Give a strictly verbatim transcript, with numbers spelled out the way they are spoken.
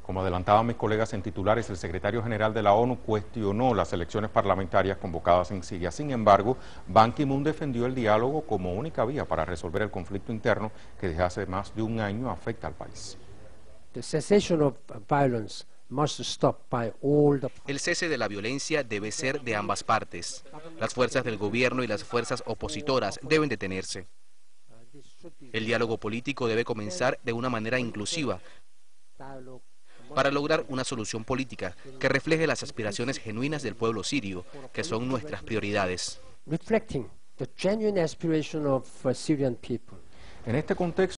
Como adelantaban mis colegas en titulares, el secretario general de la ONU cuestionó las elecciones parlamentarias convocadas en Siria. Sin embargo, Ban Ki-moon defendió el diálogo como única vía para resolver el conflicto interno que desde hace más de un año afecta al país. The cessation of violence must stop by all the... El cese de la violencia debe ser de ambas partes. Las fuerzas del gobierno y las fuerzas opositoras deben detenerse. El diálogo político debe comenzar de una manera inclusiva para lograr una solución política que refleje las aspiraciones genuinas del pueblo sirio, que son nuestras prioridades. Reflecting the genuine aspiration of uh, Syrian people. En este contexto,